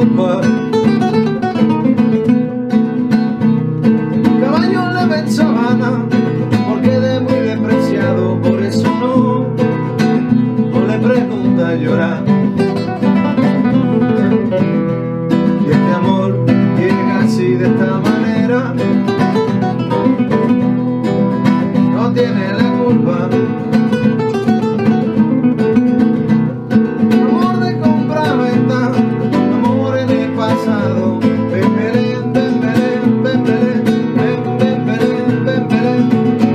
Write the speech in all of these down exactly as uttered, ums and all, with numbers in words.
culpa. Caballo le ven sabana, porque de muy despreciado, por eso no, no le pregunta llorar. Y este amor llega así de esta manera, no tiene la culpa. Amor de compra-venta, amor en el pasado. Pembelén, pembelén, pembelén, pembelén, pembelén.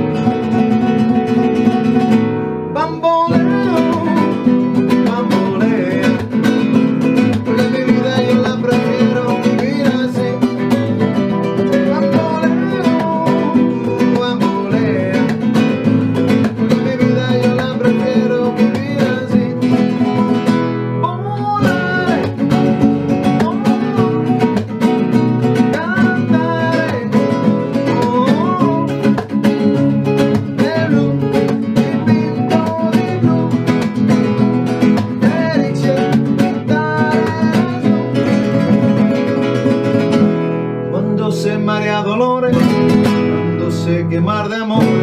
Bamboleo, bambolea, porque mi vida yo la prefiero vivir así. Bamboleo, bambolea, porque mi vida yo la prefiero vivir así. Volaré, oh, cantaré, oh, de blu, di pinto di blu, felice cuando se marea dolores, cuando se quemar de amor.